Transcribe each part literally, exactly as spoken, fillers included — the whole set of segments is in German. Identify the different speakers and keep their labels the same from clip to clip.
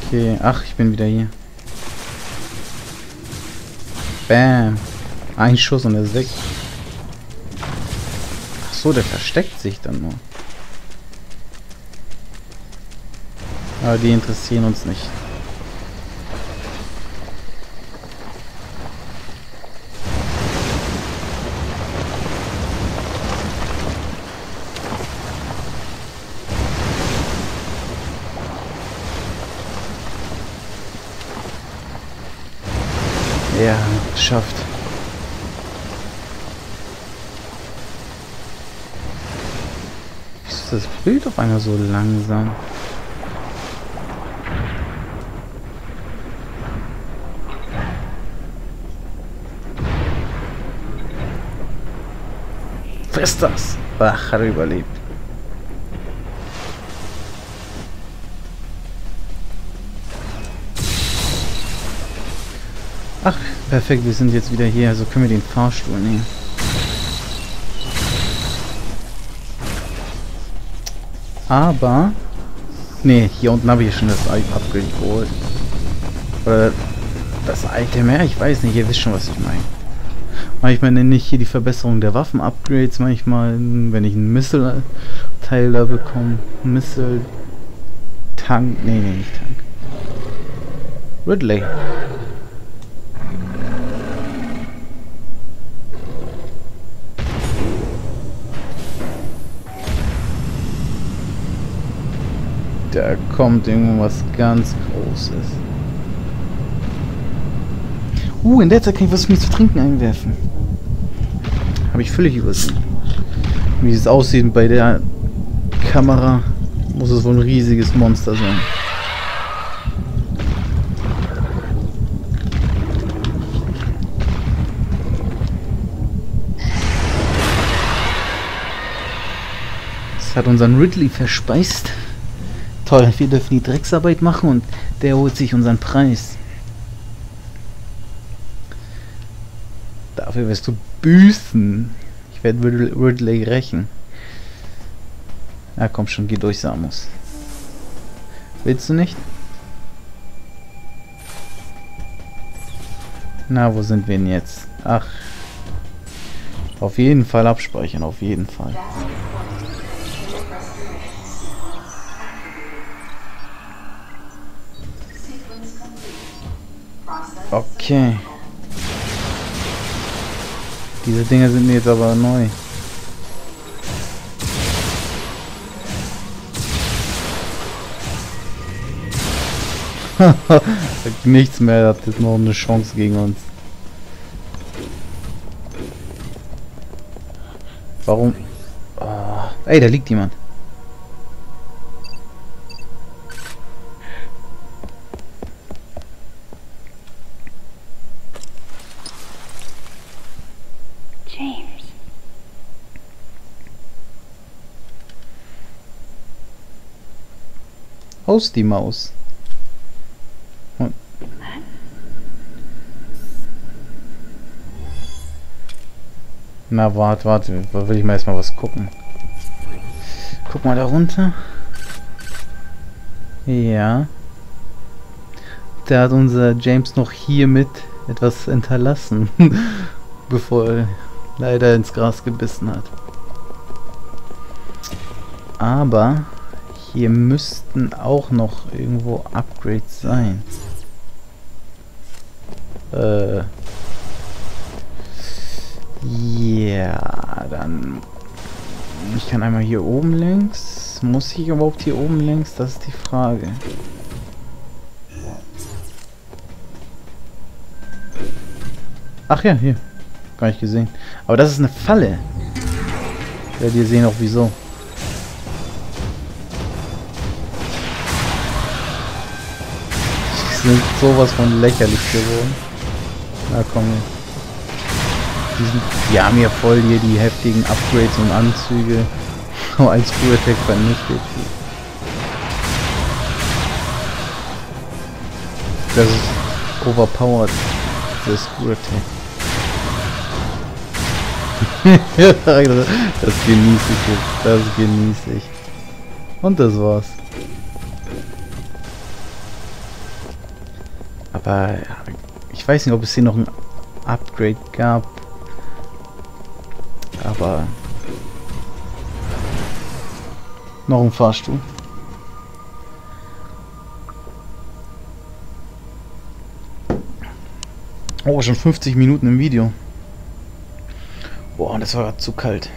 Speaker 1: Okay, ach, ich bin wieder hier. Bam. Ein Schuss und er ist weg. Ach so, der versteckt sich dann nur. Aber die interessieren uns nicht. Ja, geschafft. Wieso ist das Bild auf einmal so langsam? Was ist das? Ach, hat er überlebt. Ach, perfekt, wir sind jetzt wieder hier, also können wir den Fahrstuhl nehmen. Aber... Ne, hier unten habe ich schon das Upgrade geholt. Oder das Item, ja, ich weiß nicht, ihr wisst schon, was ich meine. Manchmal nenne ich hier die Verbesserung der Waffen-Upgrades, manchmal, wenn ich einen Missile-Teil da bekomme. Missile-Tank, nee, nee, nicht Tank. Ridley. Da kommt irgendwas ganz Großes. Uh, in der Zeit kann ich was für mich zu trinken einwerfen. Habe ich völlig übersehen. Wie es aussieht bei der Kamera, muss es wohl ein riesiges Monster sein. Das hat unseren Ridley verspeist. Toll, wir dürfen die Drecksarbeit machen und der holt sich unseren Preis. Dafür wirst du büßen. Ich werde Ridley rächen. Ja, komm schon, geh durch, Samus. Willst du nicht? Na, wo sind wir denn jetzt? Ach. Auf jeden Fall abspeichern, auf jeden Fall. Okay. Diese Dinger sind mir jetzt aber neu. Nichts mehr, hat jetzt noch eine Chance gegen uns. Warum? Oh. Ey, da liegt jemand. Aus die Maus. Hm. Na, warte, warte. Da will ich mal erstmal was gucken. Guck mal da runter. Ja. Da hat unser James noch hiermit etwas hinterlassen, bevor er leider ins Gras gebissen hat. Aber hier müssten auch noch irgendwo Upgrades sein. Äh. Ja, dann... Ich kann einmal hier oben längs. Muss ich überhaupt hier oben längs? Das ist die Frage. Ach ja, hier. Gar nicht gesehen. Aber das ist eine Falle. Ja, wir sehen auch wieso. Die sind sowas von lächerlich geworden. Na komm. Die, sind, die haben ja voll hier die heftigen Upgrades und Anzüge. Aber ein Screw Attack vernichtet. Das ist overpowered. Das Screw Attack. Das genieße ich jetzt. Das genieße ich. Und das war's. Aber ja, ich weiß nicht, ob es hier noch ein Upgrade gab. Aber noch ein Fahrstuhl. Oh, schon fünfzig Minuten im Video. Boah, das war zu kalt.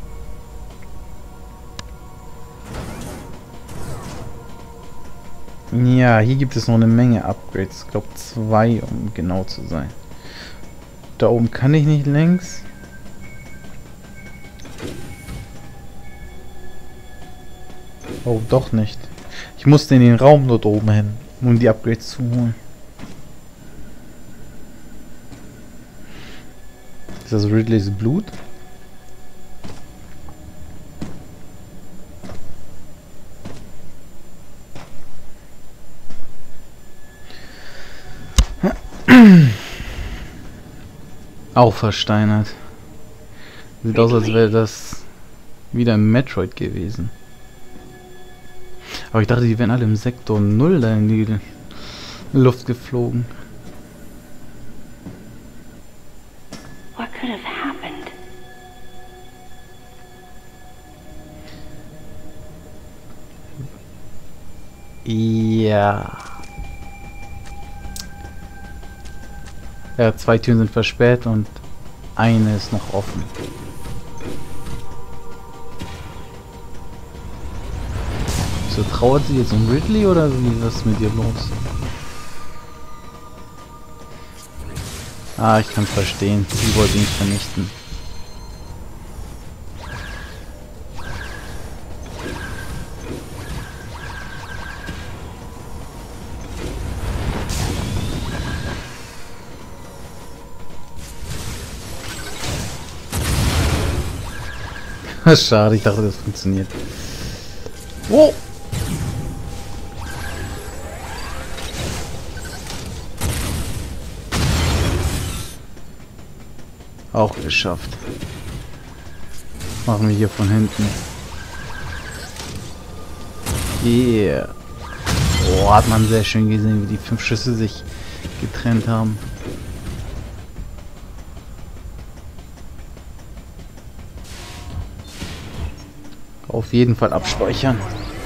Speaker 1: Ja, hier gibt es noch eine Menge Upgrades. Ich glaube zwei, um genau zu sein. Da oben kann ich nicht längs. Oh, doch nicht. Ich musste in den Raum dort oben hin, um die Upgrades zu holen. Ist das Ridleys Blut? Auch versteinert. Sieht aus, als wäre das wieder im Metroid gewesen. Aber ich dachte, die wären alle im Sektor null da in die Luft geflogen.
Speaker 2: What could have happened?
Speaker 1: Ja. Ja, zwei Türen sind versperrt und eine ist noch offen. So, trauert sie jetzt um Ridley oder wie, was ist mit ihr los? Ah, ich kann es verstehen. Sie wollte ihn vernichten. Schade, ich dachte, das funktioniert. Oh! Auch geschafft. Machen wir hier von hinten. Yeah. Oh, hat man sehr schön gesehen, wie die fünf Schüsse sich getrennt haben. Auf jeden Fall abspeichern.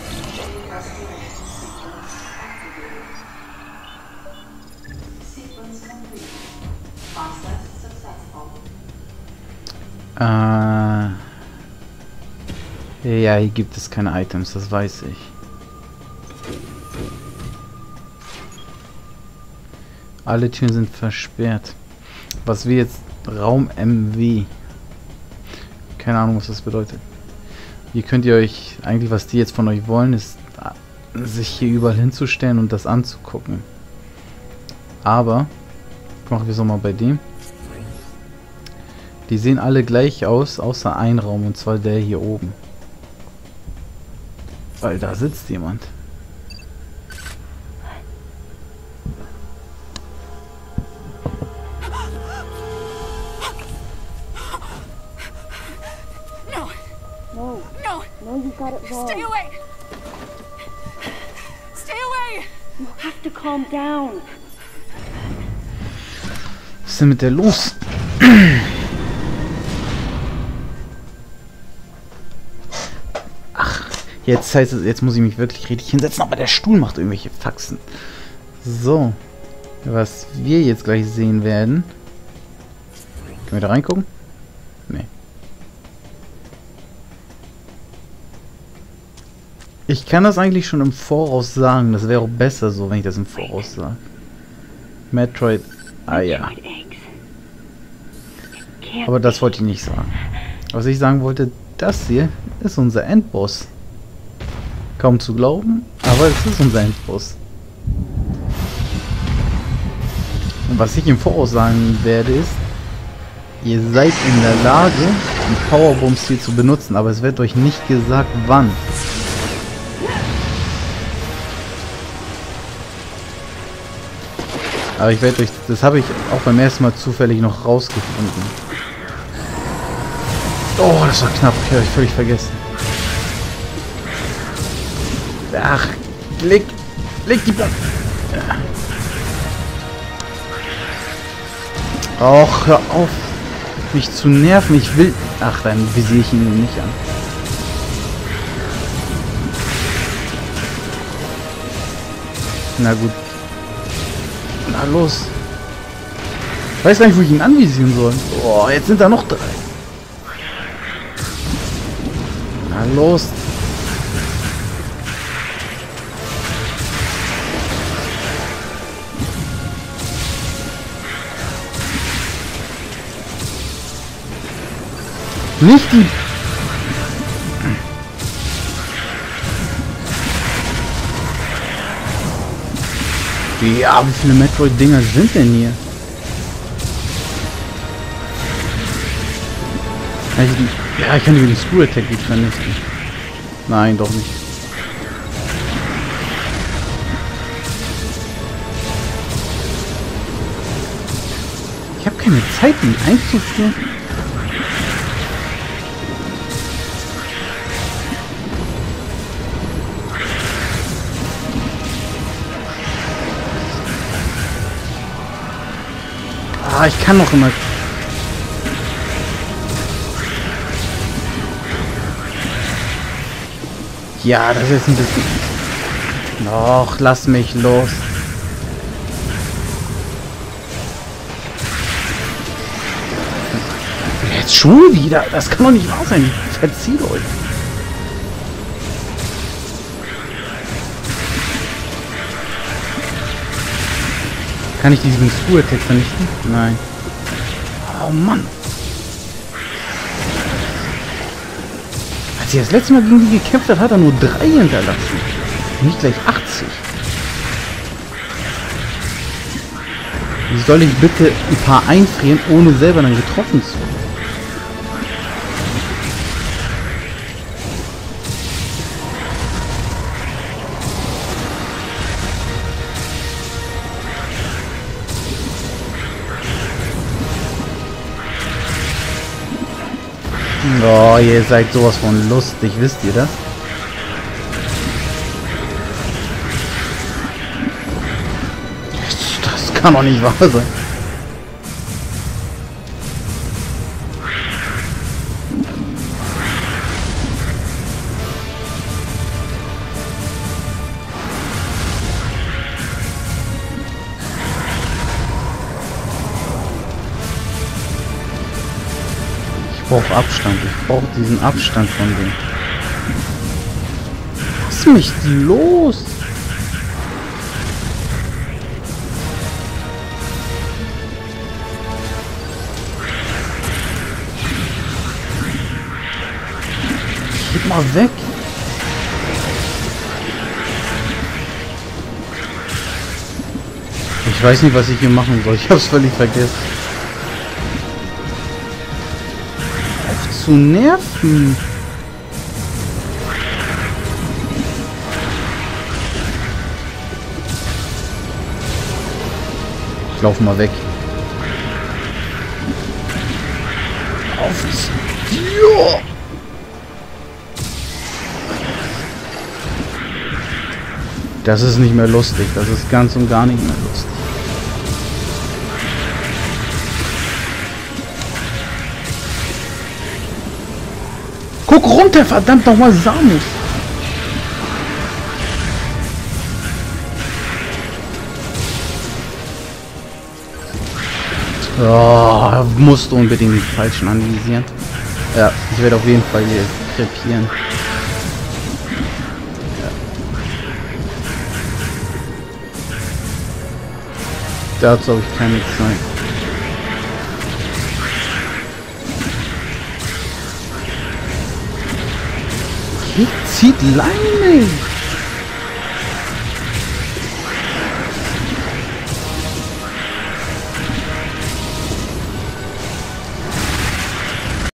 Speaker 1: Äh, ja, hier gibt es keine Items, das weiß ich. Alle Türen sind versperrt. Was wir jetzt Raum M W. Keine Ahnung, was das bedeutet. Hier könnt ihr euch, eigentlich was die jetzt von euch wollen, ist sich hier überall hinzustellen und das anzugucken. Aber, machen wir es auch mal bei dem. Die sehen alle gleich aus, außer ein Raum, und zwar der hier oben. Weil da sitzt jemand.
Speaker 2: No, no, you got it wrong.
Speaker 3: Stay away! Stay away!
Speaker 2: You have to calm down.
Speaker 1: Was ist denn mit der los? Ach, jetzt heißt es, jetzt muss ich mich wirklich richtig hinsetzen, aber der Stuhl macht irgendwelche Faxen. So, was wir jetzt gleich sehen werden. Können wir da reingucken? Nee. Ich kann das eigentlich schon im Voraus sagen. Das wäre auch besser so, wenn ich das im Voraus sage. Metroid. Ah ja. Aber das wollte ich nicht sagen. Was ich sagen wollte, das hier ist unser Endboss. Kaum zu glauben, aber es ist unser Endboss. Und was ich im Voraus sagen werde ist, ihr seid in der Lage, die Powerbombs hier zu benutzen, aber es wird euch nicht gesagt, wann. Aber ich werde euch, das habe ich auch beim ersten Mal zufällig noch rausgefunden. Oh, das war knapp, ich habe ich völlig vergessen. Ach, leg, leg die Platte. Och, hör auf, mich zu nerven. Ich will... Ach, dann visiere ich ihn nicht an. Na gut. Na los. Ich weiß gar nicht, wo ich ihn anvisieren soll. Oh, jetzt sind da noch drei. Na los. Nicht die... Ja, wie viele Metroid-Dinger sind denn hier? Also die, ja, ich kann die mit dem Screw Attack nicht vernichten. Nein, doch nicht. Ich habe keine Zeit, ihn einzuführen. Ah, ich kann noch immer... Ja, das ist ein bisschen... Doch, lass mich los. Jetzt schon wieder? Das kann doch nicht wahr sein. Verzieht euch. Kann ich diesen Screw Attack vernichten? Nein. Oh Mann. Als er das letzte Mal gegen die gekämpft hat, hat er nur drei hinterlassen. Nicht gleich achtzig. Wie soll ich bitte ein paar einfrieren, ohne selber dann getroffen zu werden? Oh, ihr seid sowas von lustig, wisst ihr das? Das kann doch nicht wahr sein. Ich brauche Abstand. Ich brauche diesen Abstand von dem. Lass mich los! Geh mal weg! Ich weiß nicht, was ich hier machen soll. Ich hab's völlig vergessen. Zu nerven. Ich laufe mal weg. Auf ja. Das ist nicht mehr lustig. Das ist ganz und gar nicht mehr lustig. Guck runter, verdammt nochmal, Samus! Oh, musst du unbedingt den falschen anvisieren. Ja, ich werde auf jeden Fall hier krepieren. Ja. Dazu habe ich keine Zeit. Zieht Leine!